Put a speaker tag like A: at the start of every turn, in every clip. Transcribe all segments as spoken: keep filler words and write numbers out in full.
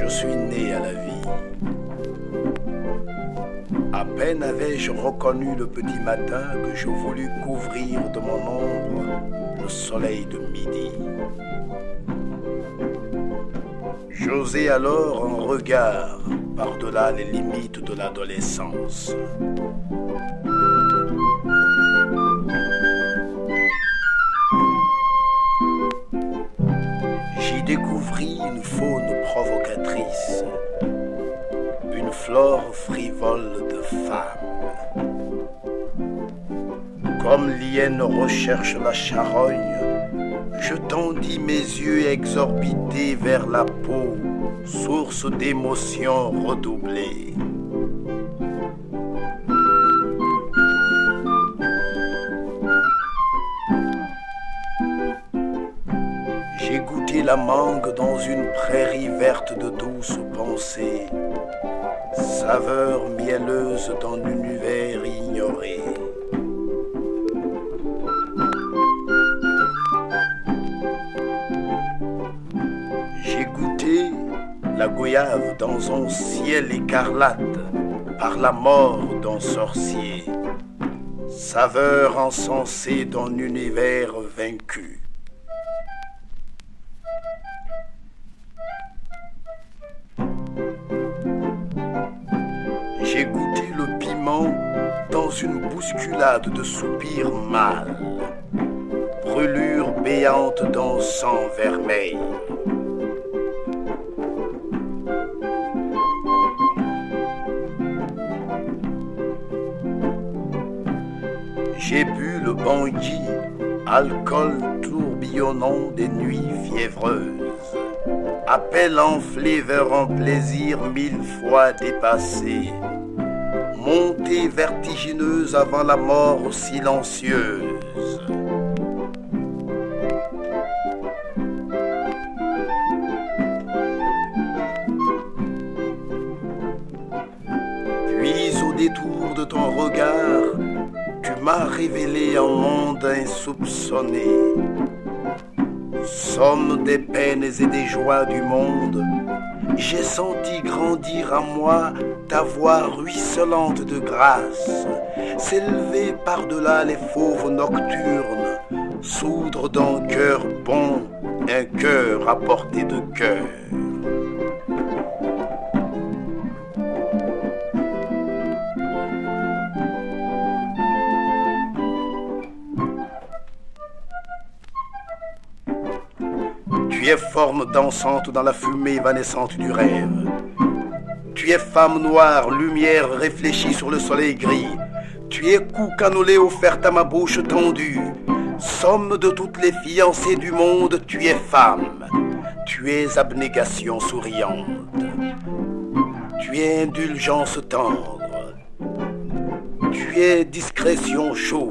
A: Je suis né à la vie. À peine avais-je reconnu le petit matin que je voulus couvrir de mon ombre le soleil de midi. J'osai alors un regard par-delà les limites de l'adolescence. J'y découvris une faune provocatrice, une flore frivole de femmes. Comme l'hyène recherche la charogne, je tendis mes yeux exorbités vers la peau, source d'émotions redoublées. J'ai goûté la mangue dans une prairie verte de douces pensées, saveur mielleuse d'un univers ignoré. J'ai goûté la goyave dans un ciel écarlate par la mort d'un sorcier, saveur encensée d'un univers vaincu. J'ai goûté le piment dans une bousculade de soupirs mâles, brûlure béante d'un sang vermeil. J'ai bu le bangui, alcool tourbillonnant des nuits fiévreuses, appel enflé vers un plaisir mille fois dépassé, montée vertigineuse avant la mort silencieuse. Puis au détour de ton regard, tu m'as révélé un monde insoupçonné. Somme des peines et des joies du monde, j'ai senti grandir en moi ta voix ruisselante de grâce, s'élever par-delà les fauves nocturnes, soudre d'un cœur bon, un cœur à portée de cœur. Tu es forme dansante dans la fumée évanescente du rêve. Tu es femme noire, lumière réfléchie sur le soleil gris. Tu es cou cannelé offert à ma bouche tendue. Somme de toutes les fiancées du monde, tu es femme. Tu es abnégation souriante. Tu es indulgence tendre. Tu es discrétion chaude.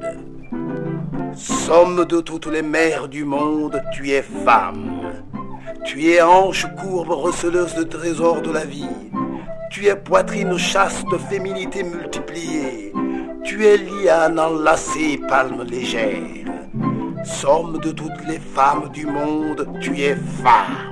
A: Somme de toutes les mères du monde, tu es femme. Tu es hanche courbe receleuse de trésors de la vie. Tu es poitrine chaste, féminité multipliée. Tu es liane enlacée, palme légère. Somme de toutes les femmes du monde, tu es femme.